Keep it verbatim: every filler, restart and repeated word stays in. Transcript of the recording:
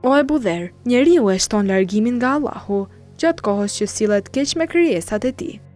O Ebu Dher, njeriu e shton largimin nga Allahu, gjatë kohës që sillet keq me krijesat e tij.